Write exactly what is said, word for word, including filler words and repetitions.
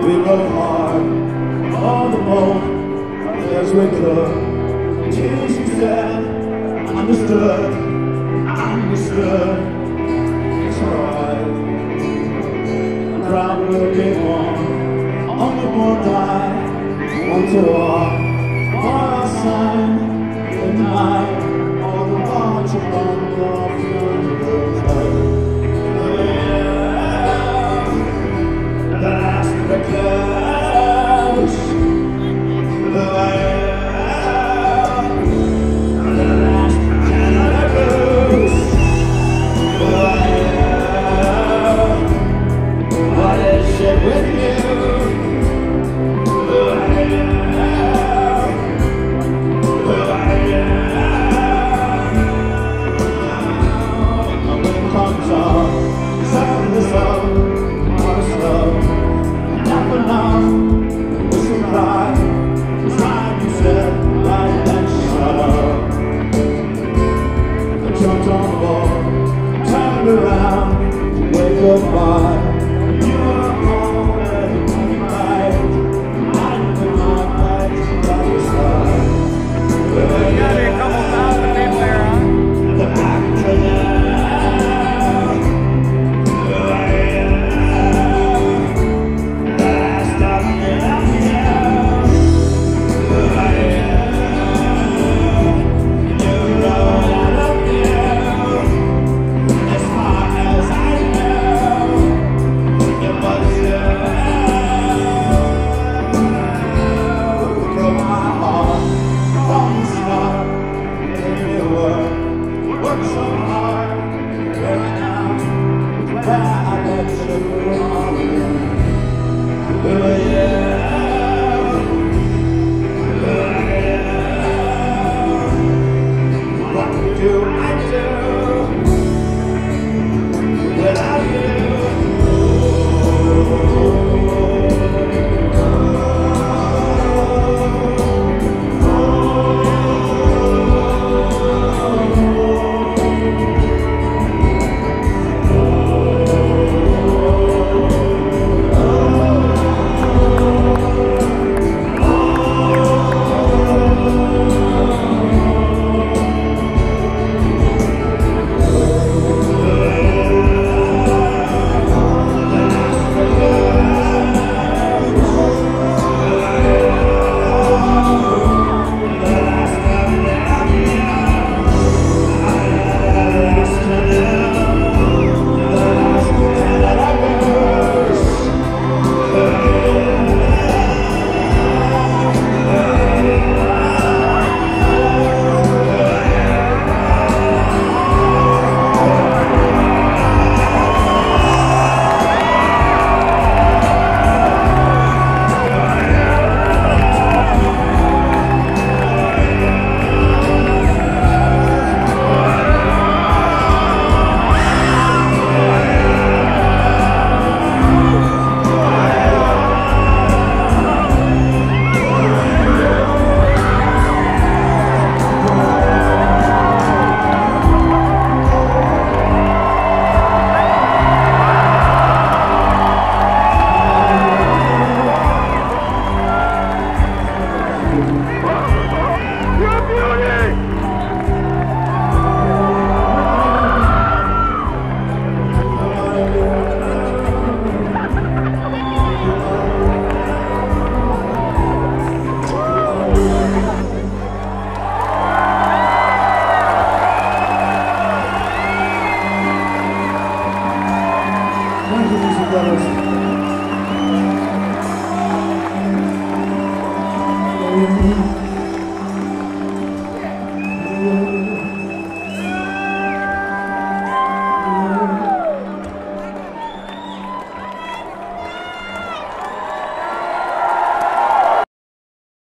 We worked hard all the more as we could. Till she said, understood, understood. It's alright. The crowd will be on, only one night, one to walk. For our sign in the night, all the watch along the off the road. The last of the clouds, the wild, the last of the blues, the wild. What is it with you? The wild, the wild. The wind comes up, sound the sun, what is love? Enough, whistle cry, it's time you said, right then shut up. I jumped on the wall, turned around, to wave goodbye. You were already on your mind, hiding in my eyes, by your side. There's gotta be a couple thousand people there, huh? The back to the so hard, right now, where I let you go.